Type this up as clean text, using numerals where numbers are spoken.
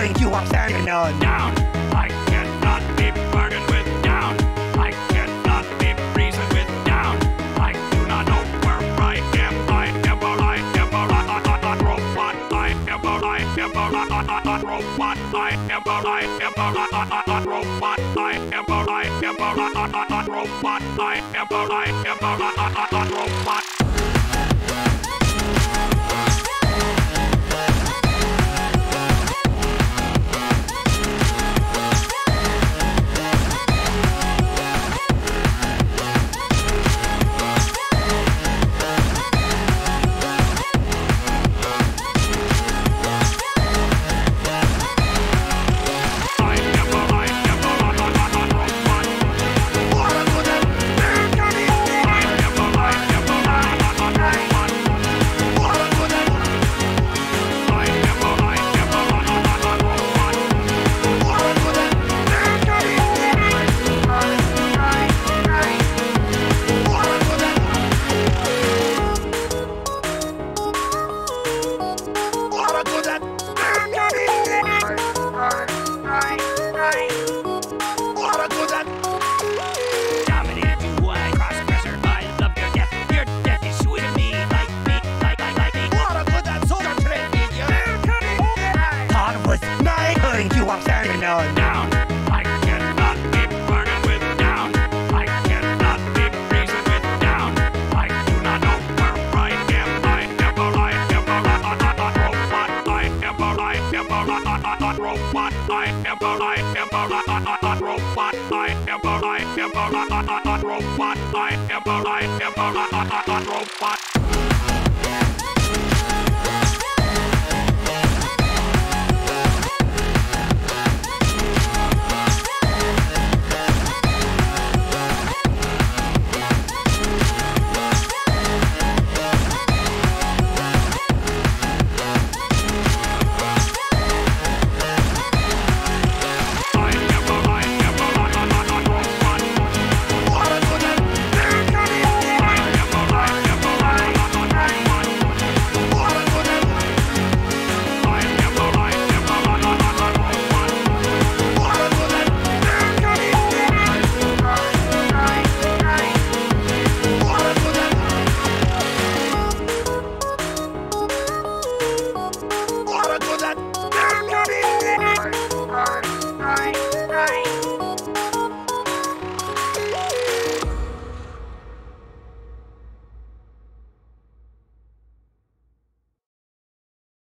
think you are standing on? Down, I cannot be bargained with. Down, I cannot be reasoned with. Down, I do not know where I am. I ever robot. I ever robot. I ever robot. I ever robot. I ever robot. You are standing on. Down, I cannot be bargained with. Down, I cannot be reasoned with. Down, I do not know where I am. I ever robot. I ever robot. I ever robot. I ever robot.